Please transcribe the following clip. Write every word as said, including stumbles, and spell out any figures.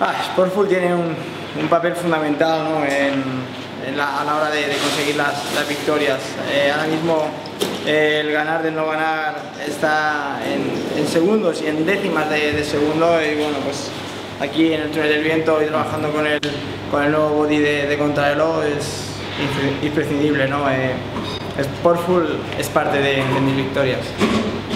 Ah, Sportful tiene un, un papel fundamental, ¿no? en, en la, a la hora de, de conseguir las, las victorias. Eh, ahora mismo eh, el ganar del no ganar está en, en segundos y en décimas de, de segundo, y bueno, pues aquí en el túnel del viento y trabajando con el, con el nuevo body de, de contrarreloj es imprescindible, ¿no? Eh, Sportful es parte de, de mis victorias.